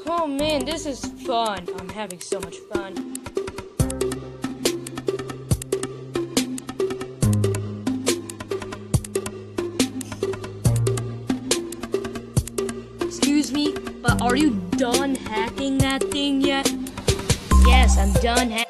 Oh man, this is fun. I'm having so much fun. Excuse me, but are you done hacking that thing yet? Yes, I'm done